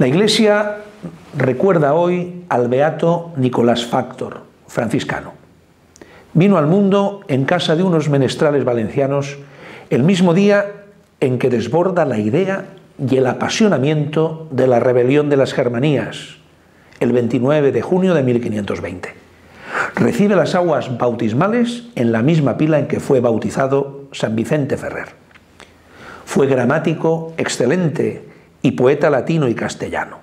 La Iglesia recuerda hoy al beato Nicolás Factor, franciscano. Vino al mundo en casa de unos menestrales valencianos el mismo día en que desborda la idea y el apasionamiento de la rebelión de las Germanías, el 29 de junio de 1520. Recibe las aguas bautismales en la misma pila en que fue bautizado San Vicente Ferrer. Fue gramático excelente y poeta latino y castellano.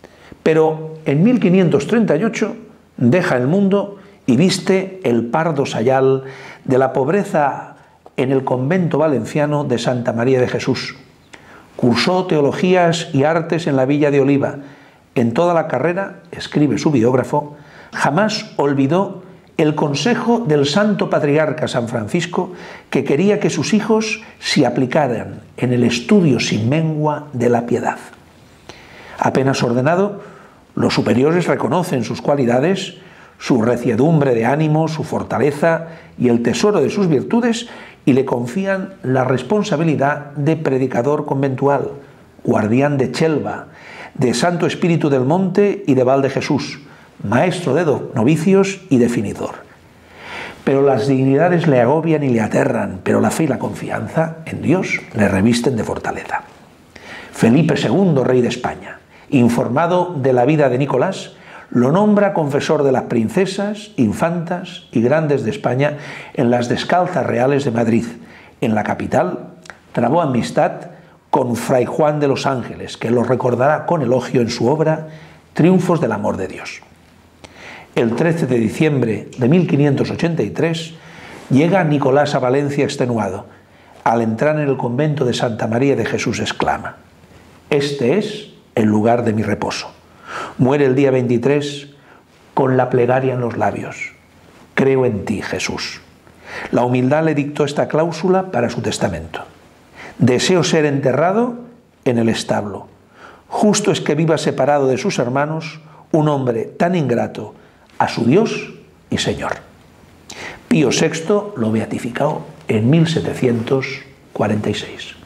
Pero en 1538 deja el mundo y viste el pardo sayal de la pobreza en el convento valenciano de Santa María de Jesús. Cursó teologías y artes en la Villa de Oliva. En toda la carrera, escribe su biógrafo, jamás olvidó el consejo del santo patriarca San Francisco, que quería que sus hijos se aplicaran en el estudio sin mengua de la piedad. Apenas ordenado, los superiores reconocen sus cualidades, su reciedumbre de ánimo, su fortaleza y el tesoro de sus virtudes, y le confían la responsabilidad de predicador conventual, guardián de Chelva, de Santo Espíritu del Monte y de Val de Jesús, maestro de novicios y definidor. Pero las dignidades le agobian y le aterran, pero la fe y la confianza en Dios le revisten de fortaleza. Felipe II, rey de España, informado de la vida de Nicolás, lo nombra confesor de las princesas, infantas y grandes de España en las Descalzas Reales de Madrid. En la capital trabó amistad con Fray Juan de los Ángeles, que lo recordará con elogio en su obra Triunfos del Amor de Dios. El 13 de diciembre de 1583 llega Nicolás a Valencia extenuado. Al entrar en el convento de Santa María de Jesús exclama: «Este es el lugar de mi reposo». Muere el día 23 con la plegaria en los labios: «Creo en ti, Jesús». La humildad le dictó esta cláusula para su testamento: «Deseo ser enterrado en el establo. Justo es que viva separado de sus hermanos un hombre tan ingrato a su Dios y Señor». Pío VI lo beatificó en 1746.